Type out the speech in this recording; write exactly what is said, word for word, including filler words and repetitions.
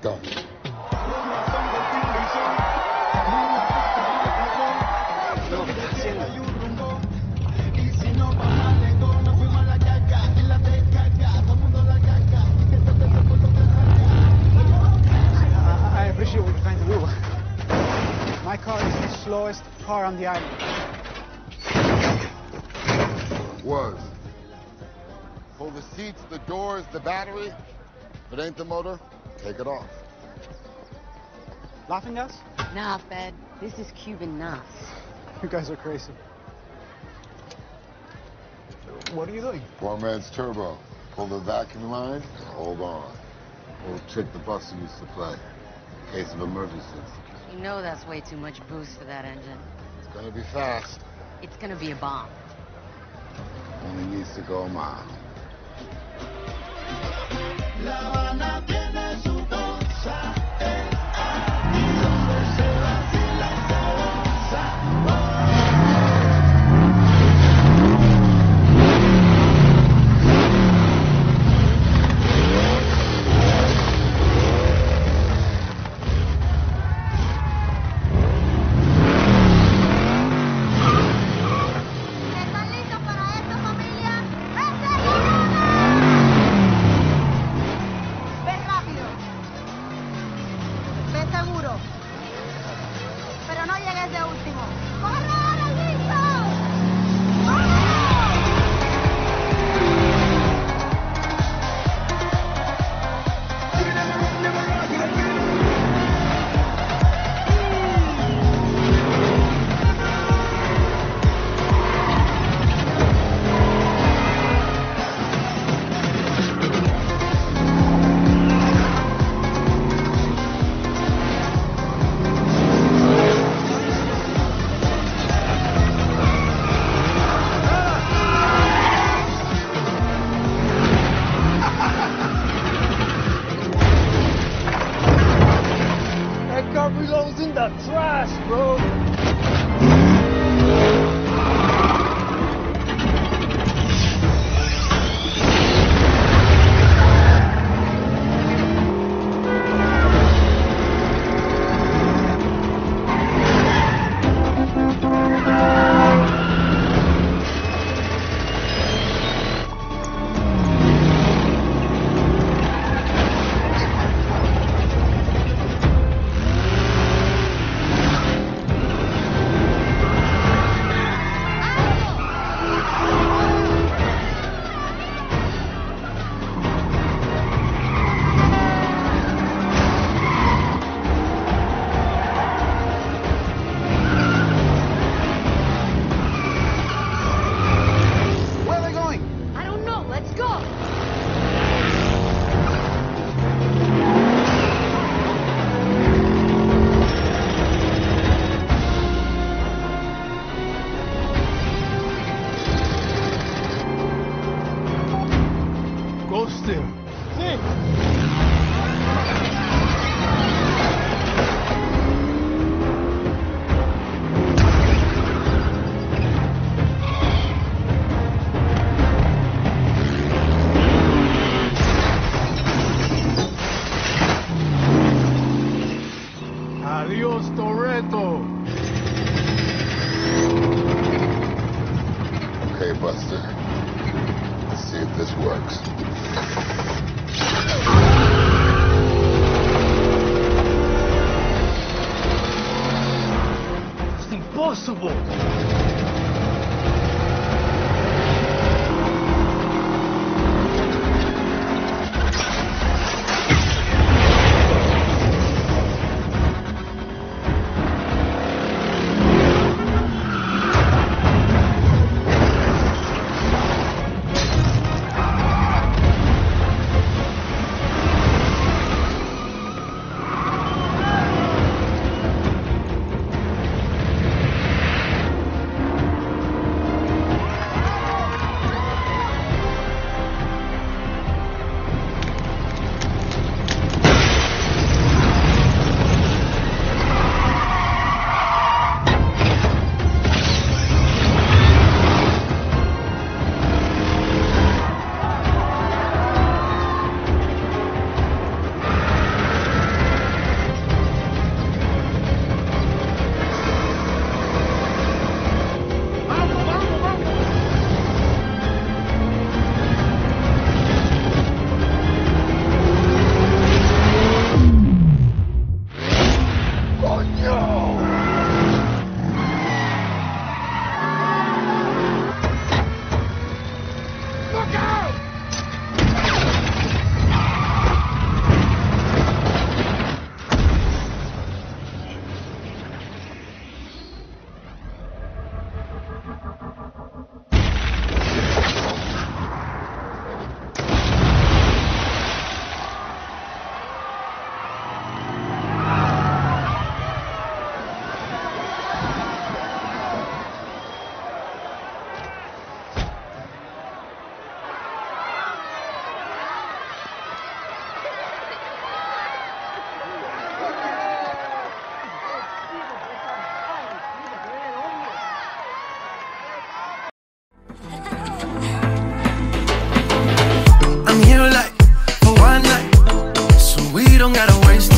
go. I appreciate what you're trying to do. My car is the slowest car on the island. Was. Pull the seats, the doors, the battery. If it ain't the motor, take it off. Laughing gas? Nah, Fed. This is Cuban Mile. You guys are crazy. What are you doing? Poor man's turbo. Pull the vacuum line, hold on. Old trick the Buster used to play. In case of emergencies. You know that's way too much boost for that engine. It's gonna be fast. It's gonna be a bomb. Only needs to go a mile. gotta waste